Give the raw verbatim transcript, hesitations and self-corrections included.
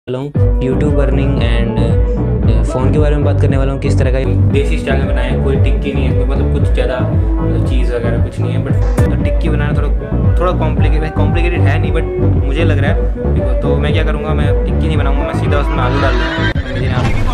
वाला हूँ YouTube earning and phone के बारे में बात करने वाला हूँ। किस तरह का देसी स्टाइल में बनाया है, कोई टिक्की नहीं है, कोई मतलब कुछ ज़्यादा चीज़ वगैरह कुछ नहीं है। बट तो टिक्की बनाना थोड़ा थोड़ा कॉम्प्लिकेटेड कॉम्प्लिकेटेड है नहीं, बट मुझे लग रहा है। तो मैं क्या करूँगा, मैं टिक्की नहीं बनाऊँगा, मैं सीधा उसमें आलू डाल दूँगा।